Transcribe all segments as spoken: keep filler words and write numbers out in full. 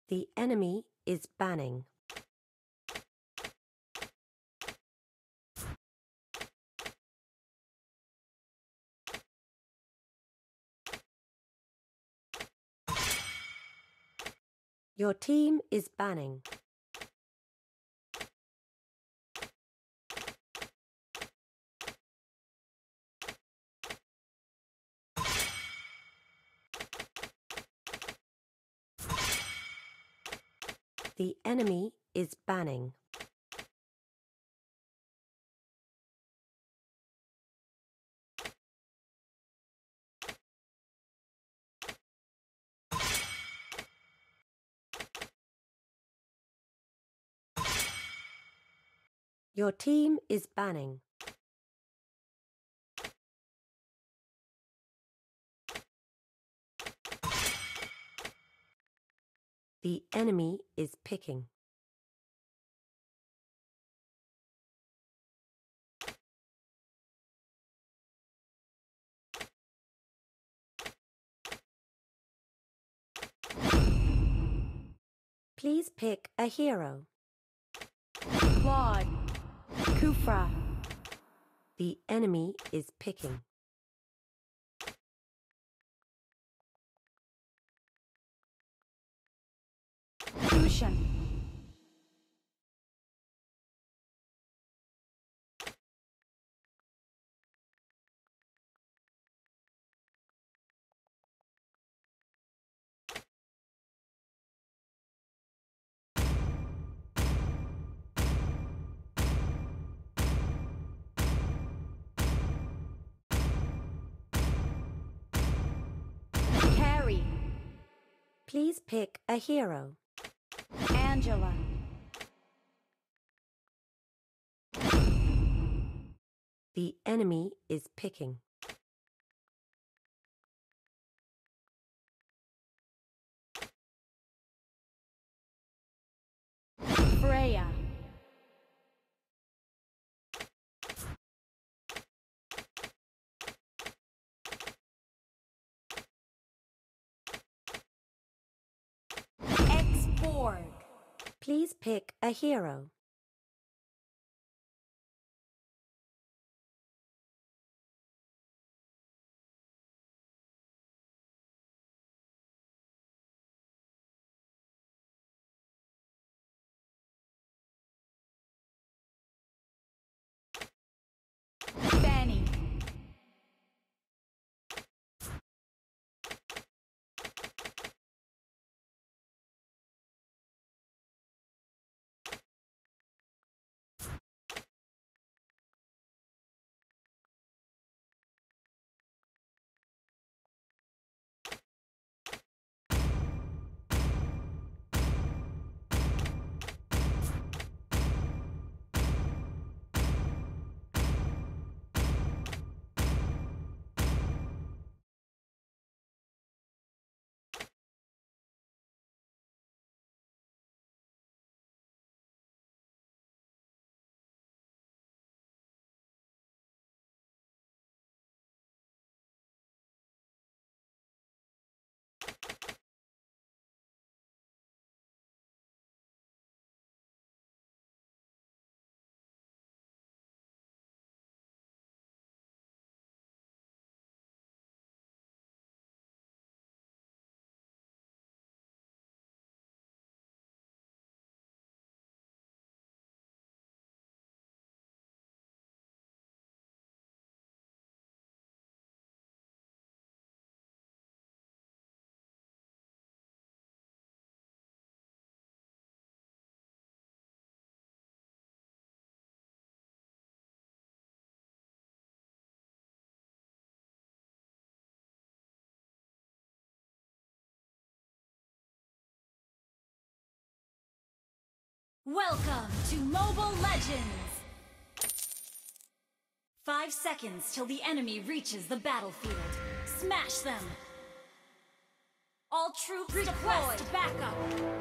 The enemy is banning. Your team is banning. The enemy is banning. Your team is banning. The enemy is picking. Please pick a hero. Claude. Kufra. The enemy is picking. Kushan. Carrie. Please pick a hero. Angela. The enemy is picking. Freya. X-Borg. Please pick a hero. Fanny. Welcome to Mobile Legends! Five seconds till the enemy reaches the battlefield. Smash them! All troops request backup!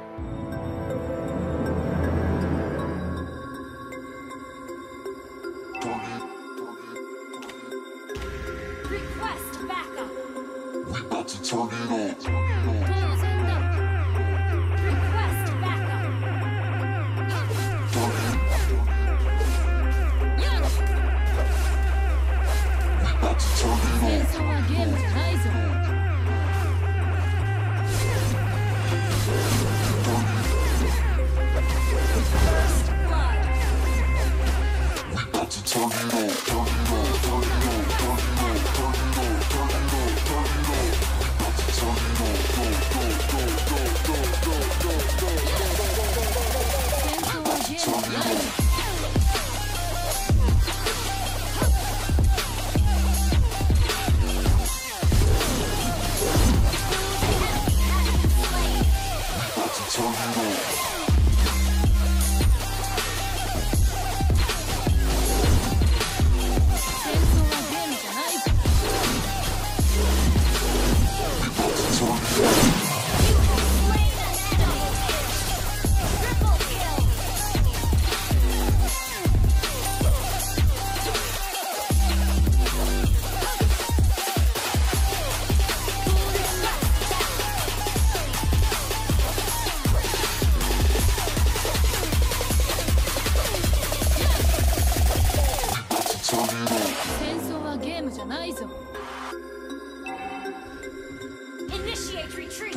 Request backup! We about to turn it on. Turn it on. Request Initiate retreat.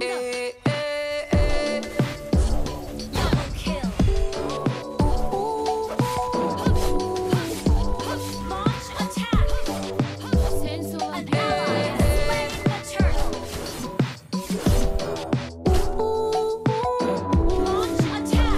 eh, eh, eh. Double kill. Launch attack. An ally has slain the turtle. Launch attack.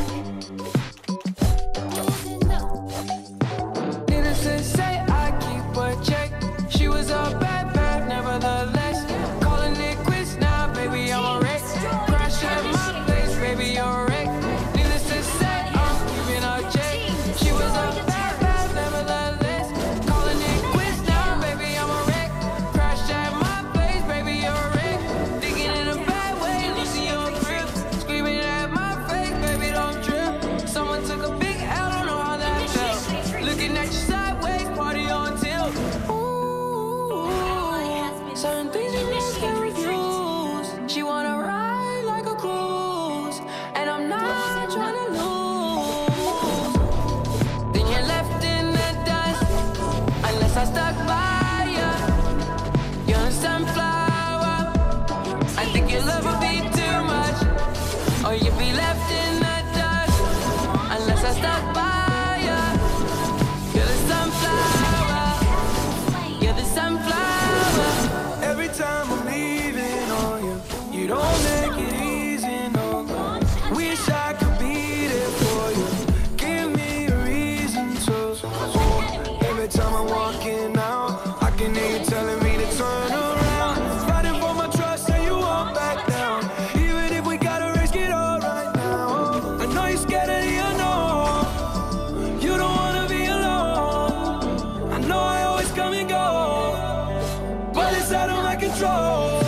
Needless to say, I keep a check. She was a bad, bad, nevertheless. Calling it quits now, baby, I'm a wreck. Crash at my place, baby, you're a wreck. Needless to say, I'm keeping a check. She was a bad, bad, nevertheless. Calling it quits now, baby, I'm a wreck. Crash at my place, baby, you're a wreck. Thinking in a bad way, losing your grip. Screaming at my face, baby, don't trip. Someone took a big L, don't know how that felt. Looking at you sideways, party on tilt. Ooh, certain things you just can't refuse. She wanna ride like a cruise, and I'm not trying to lose. Then you're left in the dust, unless I stuck by ya. You're a sunflower. I think your love would be too much, or you'd be left in the dust, unless I stuck by ya. You're the sunflower. You're the sunflower. Every time I'm leaving on you, you don't make it easy, no. Wish I could be there for you. Give me a reason to. Oh, every time I'm walking out, I can hear you telling me to turn around. Fighting for my trust and you won't back down. Even if we gotta risk it all right now. I know you're scared of the unknown. You don't wanna be alone. I know I always come and go, but it's out of my control.